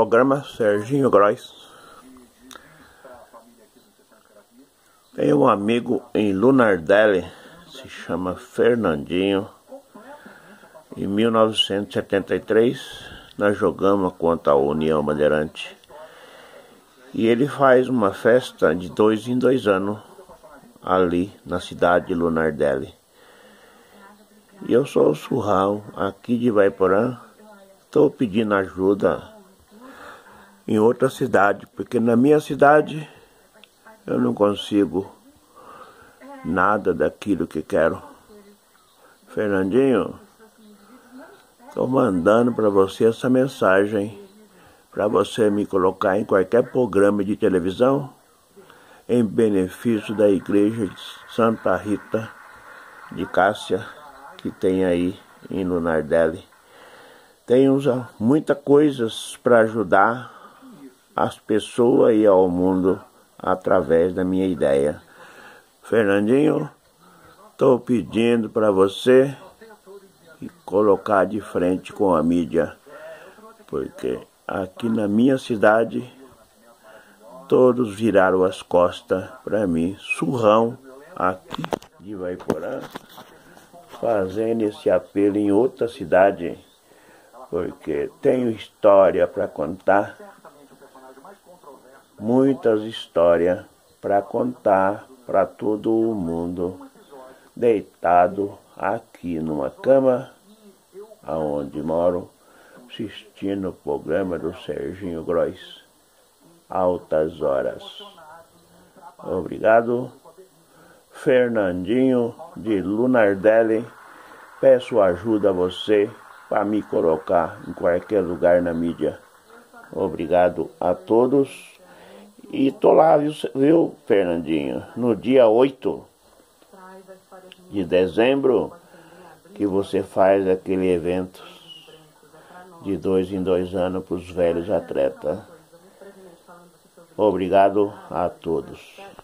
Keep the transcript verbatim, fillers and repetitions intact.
programa Serginho Gross. Tem um amigo em Lunardelli, se chama Fernandinho. Em mil novecentos e setenta e três, nós jogamos contra a União Bandeirante. E ele faz uma festa de dois em dois anos ali na cidade de Lunardelli. E eu sou o Surral, aqui de Ivaiporã. Estou pedindo ajuda em outra cidade, porque na minha cidade eu não consigo nada daquilo que quero. Fernandinho, estou mandando para você essa mensagem, para você me colocar em qualquer programa de televisão, em benefício da igreja de Santa Rita de Cássia, que tem aí em Lunardelli. Tem muitas coisas para ajudar as pessoas e ao mundo através da minha ideia. Fernandinho, estou pedindo para você colocar de frente com a mídia, porque aqui na minha cidade todos viraram as costas para mim. Surrão, aqui de Ivaiporã, fazendo esse apelo em outra cidade, porque tenho história para contar, muitas histórias para contar para todo o mundo, deitado aqui numa cama, aonde moro, assistindo o programa do Serginho Gross, altas horas. Obrigado, Fernandinho de Lunardelli. Peço ajuda a você para me colocar em qualquer lugar na mídia. Obrigado a todos. E tô lá, viu, viu, Fernandinho? No dia oito de dezembro, que você faz aquele evento de dois em dois anos para os velhos atletas. Obrigado a todos.